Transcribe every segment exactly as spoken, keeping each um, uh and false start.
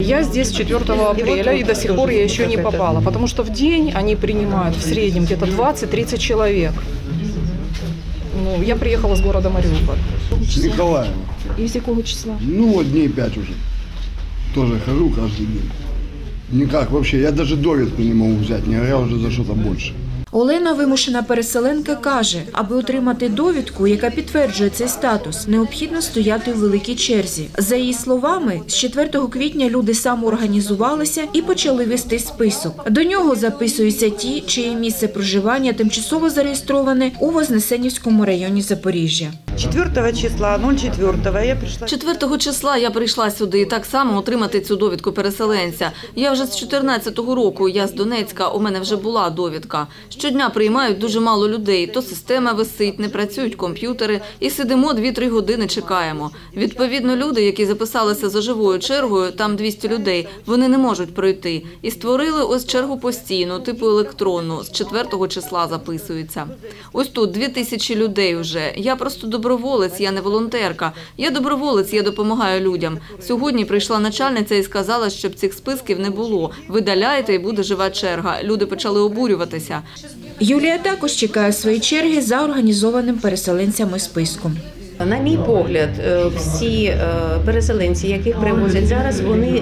Я здесь четвёртого апреля, и до сих пор я еще не попала, потому что в день они принимают в среднем где-то двадцать-тридцать человек. Ну, я приехала с города Мариуполь. Николаева. И с какого числа? Ну, вот дней пять уже. Тоже хожу каждый день. Никак вообще, я даже довідку не могу взять, не говоря уже за что-то больше. Олена, вимушена переселенка, каже, аби отримати довідку, яка підтверджує цей статус, необхідно стояти у великій черзі. За її словами, з четвертого квітня люди самоорганізувалися і почали вести список. До нього записуються ті, чиє місце проживання тимчасово зареєстроване у Вознесенівському районі Запоріжжя. четвертого числа, четвертого я прийшла. четвертого числа я прийшла сюди так само отримати цю довідку переселенця. Я вже з чотирнадцятого року, я з Донецька, у мене вже була довідка. Щодня приймають дуже мало людей, то система висить, не працюють комп'ютери і сидимо дві-три години чекаємо. Відповідно, люди, які записалися за живою чергою, там двісті людей, вони не можуть пройти. І створили ось чергу постійну, типу електронну, з четвертого числа записуються. Ось тут дві тисячі людей вже. Я просто доброволець, я не волонтерка. Я доброволець, я допомагаю людям. Сьогодні прийшла начальниця і сказала, щоб цих списків не було. Видаляйте і буде жива черга. Люди почали обурюватися. Юлія також чекає своєї черги за організованим переселенцями списком. На мій погляд, всі переселенці, яких привозять зараз, вони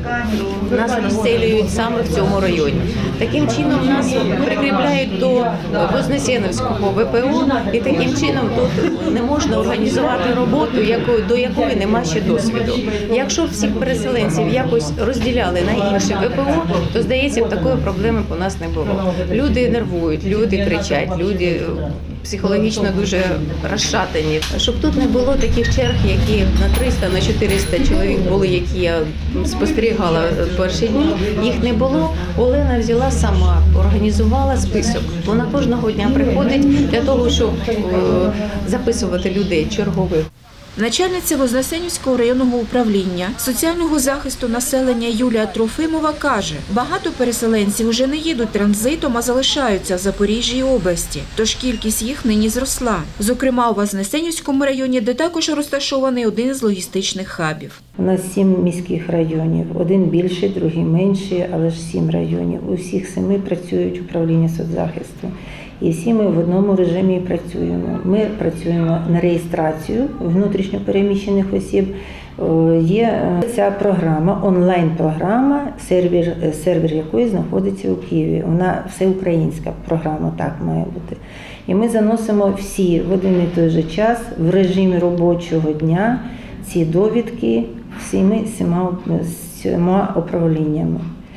нас розселюють саме в цьому районі. Таким чином нас прикріпляють до Вознесенівського ве пе о, і таким чином тут не можна організувати роботу, до якої нема ще досвіду. Якщо всіх переселенців якось розділяли на інші ве пе о, то, здається, такої проблеми б у нас не було. Люди нервують, люди кричать, люди психологічно дуже розшатані. Щоб тут не було таких черг, які на триста, на чотириста чоловік були, які я спостерігала перші дні, їх не було. Олена взяла сама, організувала список. Вона кожного дня приходить для того, щоб записувати людей чергових. Начальниця Вознесенівського районного управління соціального захисту населення Юлія Трофимова каже, багато переселенців уже не їдуть транзитом, а залишаються в Запоріжжі і області, тож кількість їх нині зросла. Зокрема, у Вознесенівському районі, де також розташований один з логістичних хабів. У нас сім міських районів, один більший, другий менший, але ж сім районів. У всіх семи працюють управління соцзахисту. І всі ми в одному режимі працюємо. Ми працюємо на реєстрацію внутрішньопереміщених осіб. Є ця програма, онлайн-програма, сервер, сервер якої знаходиться у Києві. Вона всеукраїнська програма, так має бути. І ми заносимо всі в один і той же час, в режимі робочого дня, ці довідки всіми сіма, сіма управліннями.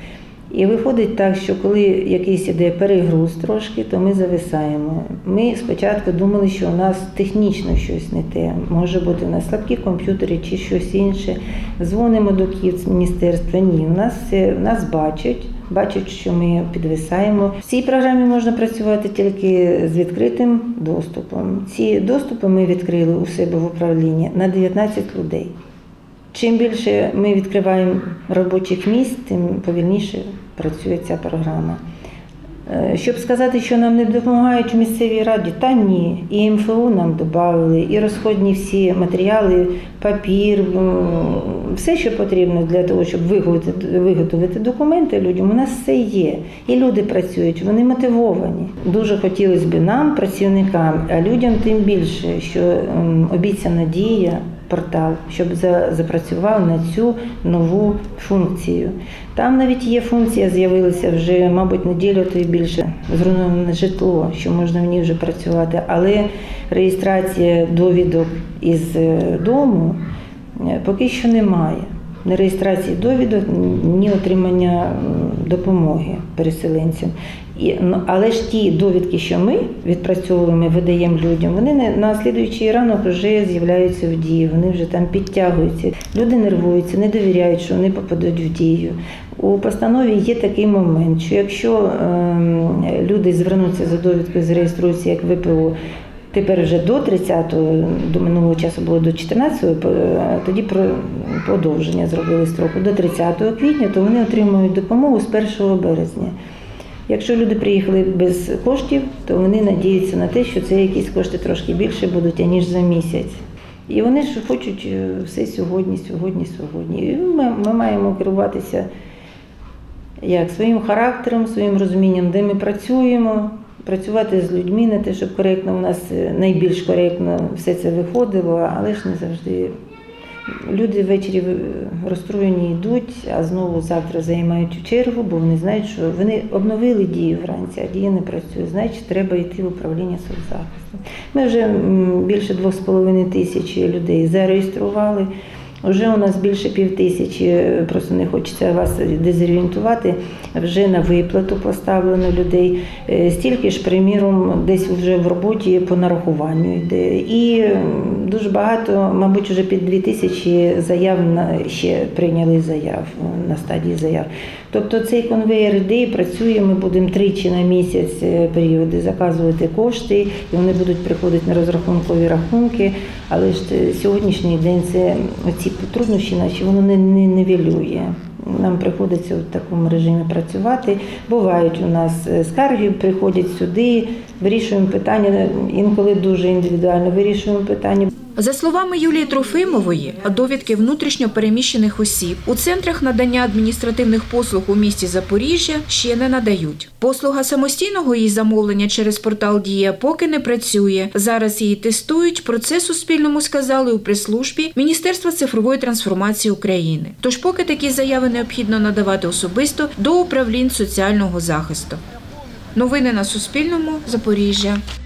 І виходить так, що коли якийсь іде перегруз трошки, то ми зависаємо. Ми спочатку думали, що у нас технічно щось не те. Може бути у нас слабкі комп'ютери чи щось інше. Дзвонимо до Київміністерства. Ні, у нас, нас бачать, бачать, що ми підвисаємо. В цій програмі можна працювати тільки з відкритим доступом. Ці доступи ми відкрили у себе в управлінні на дев'ятнадцять людей. Чим більше ми відкриваємо робочих місць, тим повільніше працює ця програма. Щоб сказати, що нам не допомагають в місцевій раді, та ні. І ем еф о нам додали, і розходні всі матеріали, папір, все, що потрібно для того, щоб виготовити документи людям, у нас все є. І люди працюють, вони мотивовані. Дуже хотілося б нам, працівникам, а людям тим більше, що обіцяна дія, портал, щоб запрацював на цю нову функцію. Там навіть є функція, з'явилася вже, мабуть, неділю, то й більше, зруйноване житло, що можна в ній вже працювати, але реєстрація довідок із дому поки що немає. Ні реєстрації довідок, ні отримання допомоги переселенцям. І, ну, але ж ті довідки, що ми відпрацьовуємо, видаємо людям, вони на слідуючий ранок вже з'являються в дію, вони вже там підтягуються. Люди нервуються, не довіряють, що вони попадуть в дію. У постанові є такий момент, що якщо е, люди звернуться за довідкою, зареєструються як ве пе о, тепер вже до тридцятого, до минулого часу було до чотирнадцятого, тоді продовження зробили строку, до тридцятого квітня, то вони отримують допомогу з першого березня. Якщо люди приїхали без коштів, то вони надіються на те, що це якісь кошти трошки більше будуть, аніж за місяць. І вони ж хочуть все сьогодні, сьогодні, сьогодні. І ми, ми маємо керуватися як своїм характером, своїм розумінням, де ми працюємо, працювати з людьми на те, щоб коректно у нас найбільш коректно все це виходило, але ж не завжди. Люди ввечері розстроєні йдуть, а знову завтра займають чергу, бо вони знають, що вони обновили дію вранці, а дія не працює. Значить, треба йти в управління соцзахисту. Ми вже більше двох з половиною тисячі людей зареєстрували. Вже у нас більше пів тисячі, просто не хочеться вас дезорієнтувати, вже на виплату поставлено людей. Стільки ж, приміром, десь вже в роботі по нарахуванню йде. І дуже багато, мабуть, вже під дві тисячі заяв ще прийняли заяв, на стадії заяв. Тобто цей конвейер йде і працює, ми будемо тричі на місяць періоди заказувати кошти, і вони будуть приходити на розрахункові рахунки, але ж сьогоднішній день це ці труднощі наші, воно не, не нівелює. Нам приходиться в такому режимі працювати. Бувають у нас скарги, приходять сюди, вирішуємо питання, інколи дуже індивідуально вирішуємо питання. За словами Юлії Трофимової, довідки внутрішньо переміщених осіб у центрах надання адміністративних послуг у місті Запоріжжя ще не надають. Послуга самостійного її замовлення через портал «Дія» поки не працює. Зараз її тестують, про це Суспільному сказали у прес-службі Міністерства цифрової трансформації України. Тож поки такі заяви необхідно надавати особисто до управлінь соціального захисту. Новини на Суспільному. Запоріжжя.